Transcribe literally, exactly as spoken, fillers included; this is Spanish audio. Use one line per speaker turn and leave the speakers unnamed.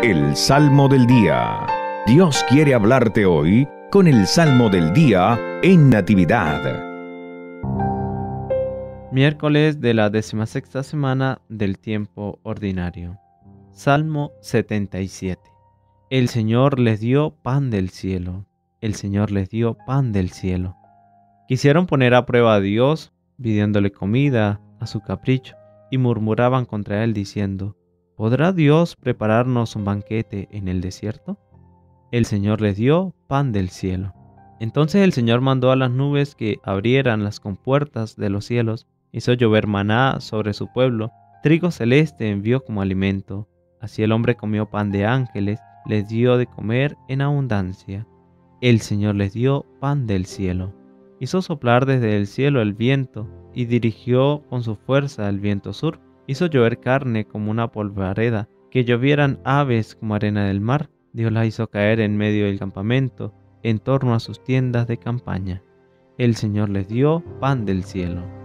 El Salmo del Día. Dios quiere hablarte hoy con el Salmo del Día en Natividad.
Miércoles de la decimasexta semana del tiempo ordinario. Salmo setenta y siete. El Señor les dio pan del cielo. El Señor les dio pan del cielo. Quisieron poner a prueba a Dios, pidiéndole comida a su capricho, y murmuraban contra él diciendo: ¿podrá Dios prepararnos un banquete en el desierto? El Señor les dio pan del cielo. Entonces el Señor mandó a las nubes que abrieran las compuertas de los cielos, hizo llover maná sobre su pueblo, trigo celeste envió como alimento. Así el hombre comió pan de ángeles, les dio de comer en abundancia. El Señor les dio pan del cielo. Hizo soplar desde el cielo el viento, y dirigió con su fuerza el viento sur. Hizo llover carne como una polvareda, que llovieran aves como arena del mar. Dios las hizo caer en medio del campamento, en torno a sus tiendas de campaña. El Señor les dio pan del cielo.